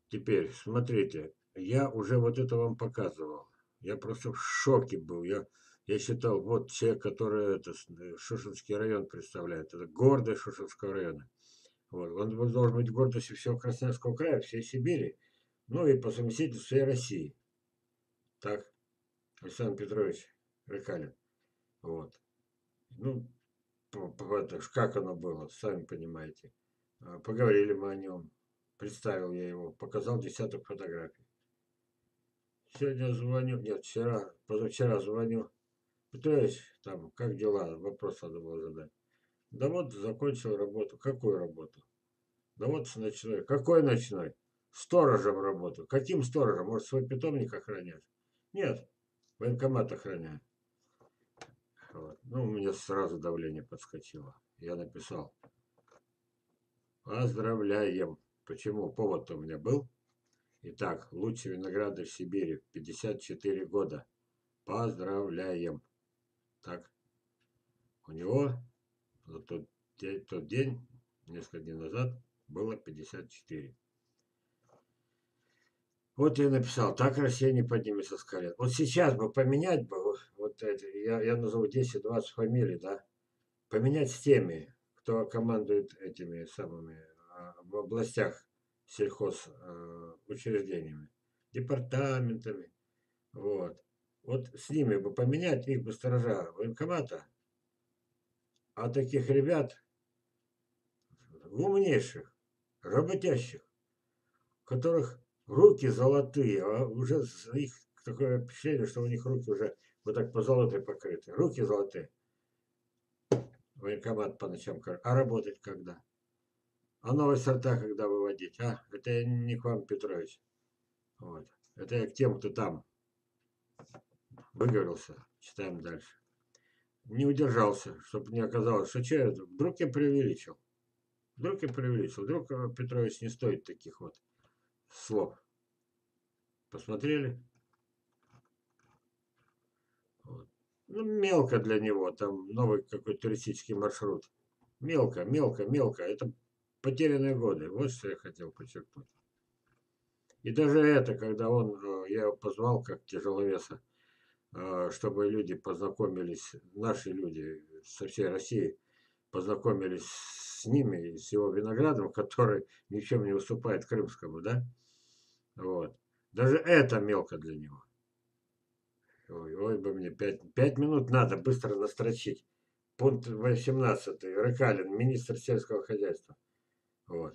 теперь, смотрите, я уже вот это вам показывал. Я просто в шоке был. Я считал, вот человек, который Шушенский район представляет. Это гордость Шушенского района. Вот. Он должен быть гордостью всего Красноярского края, всей Сибири, ну и по совместительству всей России. Так, Александр Петрович Рыкалин. Вот. Ну, как оно было, сами понимаете. Поговорили мы о нем. Представил я его, показал десяток фотографий. Сегодня звоню, нет, вчера, позавчера звоню. Петрович, там, как дела? Вопрос надо было задать. Да вот, закончил работу. Какую работу? Да вот с ночной. Какой ночной? Сторожем работаю. Каким сторожем? Может, свой питомник охранять? Нет, военкомат охраняет. Вот. Ну, у меня сразу давление подскочило. Я написал: поздравляем. Почему? Повод-то у меня был. Итак, лучший виноградарь Сибири, 54 года. Поздравляем. Так, у него на тот день, несколько дней назад, было 54. Вот я написал: так Россия не поднимется с колен. Вот сейчас бы поменять бы, вот это, я назову 10-20 фамилий, да, поменять с теми, кто командует этими самыми в областях сельхоз учреждениями, департаментами, вот. Вот с ними бы поменять, их бы сторожа военкомата, а таких ребят умнейших, работящих, которых руки золотые, а уже их такое впечатление, что у них руки уже вот так по золотой покрыты. Руки золотые. Военкомат по ночам. А работать когда? А новые сорта когда выводить? А? Это я не к вам, Петрович. Вот. Это я к тем, кто там выговорился. Читаем дальше. Не удержался, чтобы не оказалось, что это? Вдруг я преувеличил. Вдруг я преувеличил. Вдруг Петрович не стоит таких вот слов. Посмотрели? Вот. Ну, мелко для него. Там новый какой-то туристический маршрут. Мелко, мелко, мелко. Это потерянные годы. Вот что я хотел подчеркнуть. И даже это, когда я его позвал как тяжеловеса, чтобы люди познакомились, наши люди со всей России, познакомились с ними, с его виноградом, который ни в чем не уступает крымскому, да? Вот. Даже это мелко для него. Ой, ой бы мне 5 минут надо быстро настрочить. Пункт 18. Рыкалин, министр сельского хозяйства. Вот.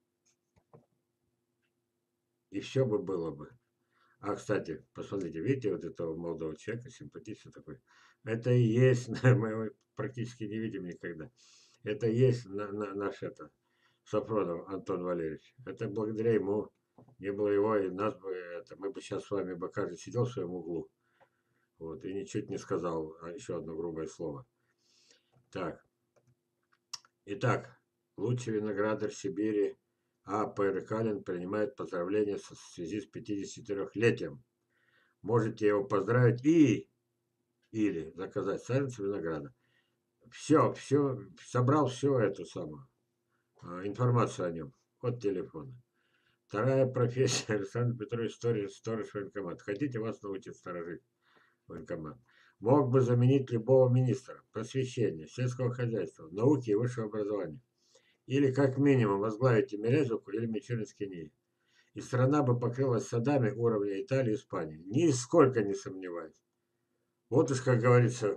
И все бы было бы. А, кстати, посмотрите, видите вот этого молодого человека, симпатичный такой. Это и есть, мы его практически не видим никогда. Это и есть наш Сафронов Антон Валерьевич. Это благодаря ему. Не было его, и нас бы, мы бы сейчас с вами бы каждый сидел в своем углу. Вот, и ничуть не сказал еще одно грубое слово. Так, итак, лучший виноградарь Сибири А.П. Рыкалин принимает поздравления в связи с 54-летием. Можете его поздравить или заказать саженцы винограда. Все, собрал все эту самую информацию о нем от телефона. Вторая профессия Александр Петрович сторож военкомат. Хотите, вас научить сторожить военкомат? Мог бы заменить любого министра просвещения, сельского хозяйства, науки и высшего образования. Или как минимум возглавить Тимирязевку или Мичуринский НИИ. И страна бы покрылась садами уровня Италии и Испании. Нисколько не сомневаюсь. Вот уж, как говорится,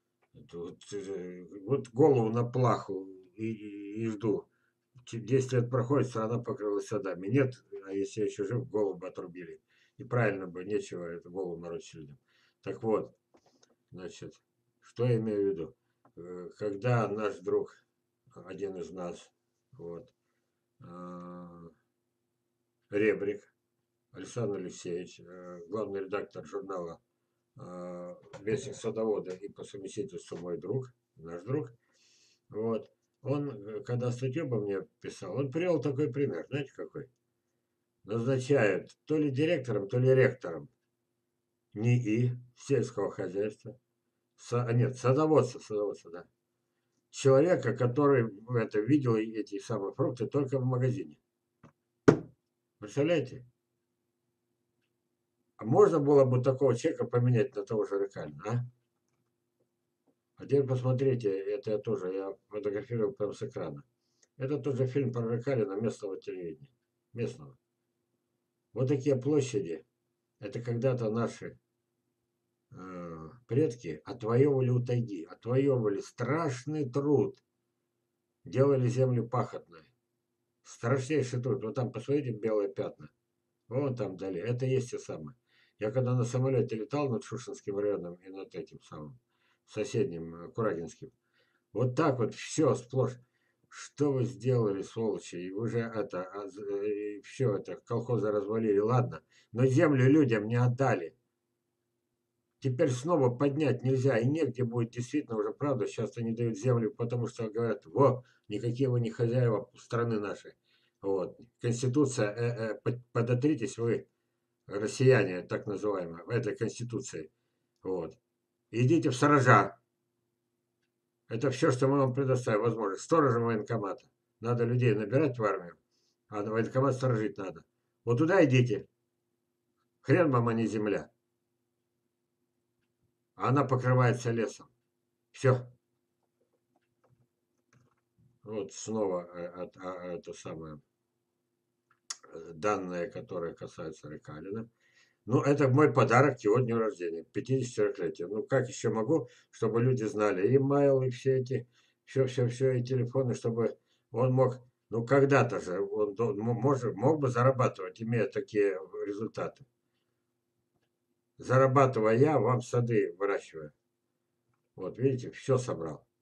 вот голову на плаху и жду. 10 лет проходит, страна покрылась садами. Нет, а если я еще жив, голову бы отрубили. И правильно бы, нечего эту голову морочить людям. Так вот, значит, что я имею в виду? Когда наш друг, один из нас, вот, Ребрик Александр Алексеевич, главный редактор журнала Вестник садовода и по совместительству мой друг, наш друг, вот, он, когда статью обо мне писал, он привел такой пример, знаете какой? Назначают то ли директором, то ли ректором НИИ сельского хозяйства, нет, садоводства, да. Человека, который это видел эти самые фрукты только в магазине. Представляете? А можно было бы такого человека поменять на того же Рыкалина, а? А теперь посмотрите, это я фотографировал прямо с экрана. Это тот же фильм про Рыкалина местного телевидения. Местного. Вот такие площади. Это когда-то наши предки отвоевывали у тайги. Отвоевывали страшный труд. Делали землю пахотной. Страшнейший труд. Вот там, посмотрите, белые пятна. Вон там дали. Это есть те самые. Я когда на самолете летал над Шушинским районом и над этим самым соседним Курагинским. Вот так вот все сплошь. Что вы сделали, сволочи? И вы же это, все это, колхозы развалили, ладно. Но землю людям не отдали. Теперь снова поднять нельзя, и негде будет действительно уже, правда, сейчас они дают землю, потому что говорят, во, никакие вы не хозяева страны нашей. Вот. Конституция, подотритесь вы, россияне, так называемые, в этой конституции. Вот. Идите в сторожа. Это все, что мы вам предоставим, возможность. Сторожем военкомата. Надо людей набирать в армию, а военкомат сторожить надо. Вот туда идите. Хрен вам, а не земля. А она покрывается лесом. Все. Вот снова это самое данные, которые касаются Рыкалина. Ну, это мой подарок к его дню рождения, 54-летию. Ну, как еще могу, чтобы люди знали имейл и все эти, все, и телефоны, чтобы он мог, ну, когда-то же он мог бы зарабатывать, имея такие результаты. Зарабатывая я, вам сады выращиваю. Вот, видите, все собрал.